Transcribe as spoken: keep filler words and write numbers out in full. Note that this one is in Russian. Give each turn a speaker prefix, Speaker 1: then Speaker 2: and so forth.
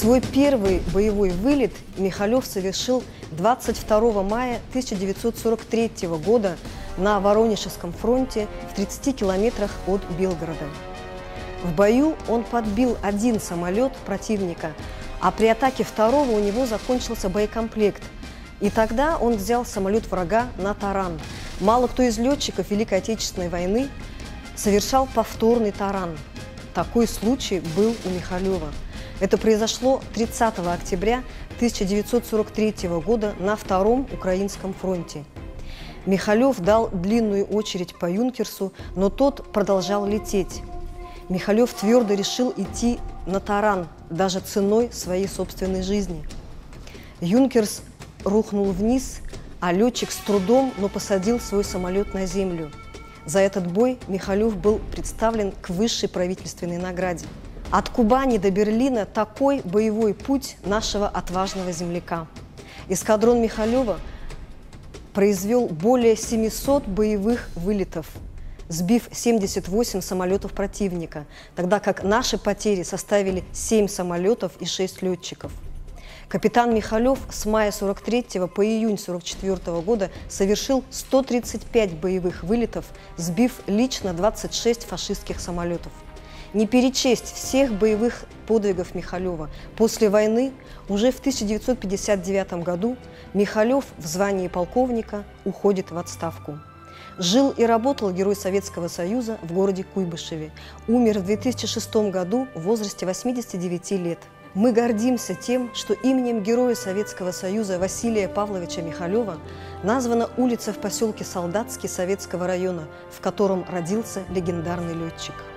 Speaker 1: Свой первый боевой вылет Михалев совершил двадцать второго мая тысяча девятьсот сорок третьего года на Воронежском фронте в тридцати километрах от Белгорода. В бою он подбил один самолет противника, а при атаке второго у него закончился боекомплект. И тогда он взял самолет врага на таран. Мало кто из летчиков Великой Отечественной войны совершал повторный таран. Такой случай был у Михалева. Это произошло тридцатого октября тысяча девятьсот сорок третьего года на Втором Украинском фронте. Михалев дал длинную очередь по «Юнкерсу», но тот продолжал лететь. Михалев твердо решил идти на таран, даже ценой своей собственной жизни. «Юнкерс» рухнул вниз, а летчик с трудом, но посадил свой самолет на землю. За этот бой Михалев был представлен к высшей правительственной награде. От Кубани до Берлина такой боевой путь нашего отважного земляка. Эскадрон Михалева произвел более семисот боевых вылетов, сбив семьдесят восемь самолетов противника, тогда как наши потери составили семь самолетов и шесть летчиков. Капитан Михалев с мая сорок третьего по июнь сорок четвёртого года совершил сто тридцать пять боевых вылетов, сбив лично двадцать шесть фашистских самолетов. Не перечесть всех боевых подвигов Михалева. После войны, уже в тысяча девятьсот пятьдесят девятом году, Михалев в звании полковника уходит в отставку. Жил и работал Герой Советского Союза в городе Куйбышеве. Умер в две тысячи шестом году в возрасте восьмидесяти девяти лет. Мы гордимся тем, что именем Героя Советского Союза Василия Павловича Михалева названа улица в поселке Солдатский Советского района, в котором родился легендарный летчик.